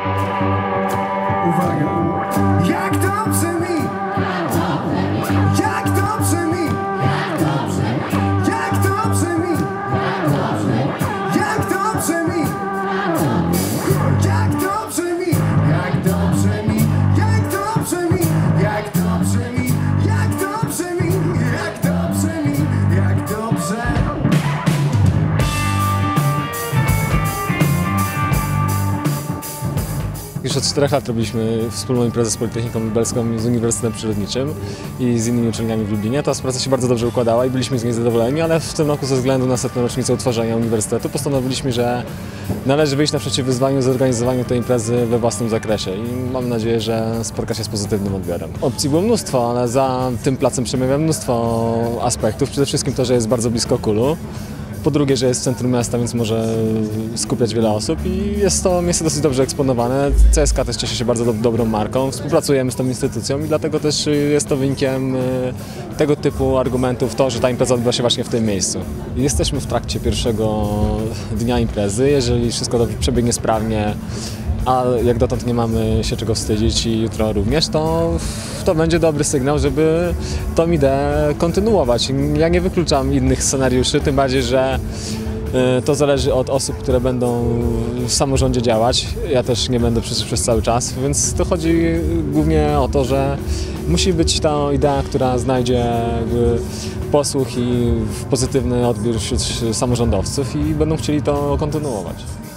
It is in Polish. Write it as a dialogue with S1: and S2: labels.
S1: Uwaga! Jak dobrze mi! Jak dobrze mi! Jak dobrze mi! Jak dobrze mi! Jak dobrze mi! Jak dobrze mi! Jak dobrze mi! Jak dobrze mi! Jak dobrze mi! Jak dobrze mi! Jak dobrze!
S2: Już od 4 lat robiliśmy wspólną imprezę z Politechniką Lubelską, z Uniwersytetem Przyrodniczym i z innymi uczelniami w Lublinie. Ta współpraca się bardzo dobrze układała i byliśmy z niej zadowoleni, ale w tym roku ze względu na 100. rocznicę utworzenia uniwersytetu postanowiliśmy, że należy wyjść naprzeciw wyzwaniu zorganizowania tej imprezy we własnym zakresie i mam nadzieję, że spotka się z pozytywnym odbiorem. Opcji było mnóstwo, ale za tym placem przemawia mnóstwo aspektów. Przede wszystkim to, że jest bardzo blisko Kulu. Po drugie, że jest w centrum miasta, więc może skupiać wiele osób i jest to miejsce dosyć dobrze eksponowane. CSK też cieszy się bardzo dobrą marką, współpracujemy z tą instytucją i dlatego też jest to wynikiem tego typu argumentów to, że ta impreza odbywa się właśnie w tym miejscu. Jesteśmy w trakcie pierwszego dnia imprezy, jeżeli wszystko przebiegnie sprawnie, a jak dotąd nie mamy się czego wstydzić i jutro również, to będzie dobry sygnał, żeby tą ideę kontynuować. Ja nie wykluczam innych scenariuszy, tym bardziej, że to zależy od osób, które będą w samorządzie działać. Ja też nie będę przez cały czas, więc to chodzi głównie o to, że musi być ta idea, która znajdzie posłuch i pozytywny odbiór wśród samorządowców i będą chcieli to kontynuować.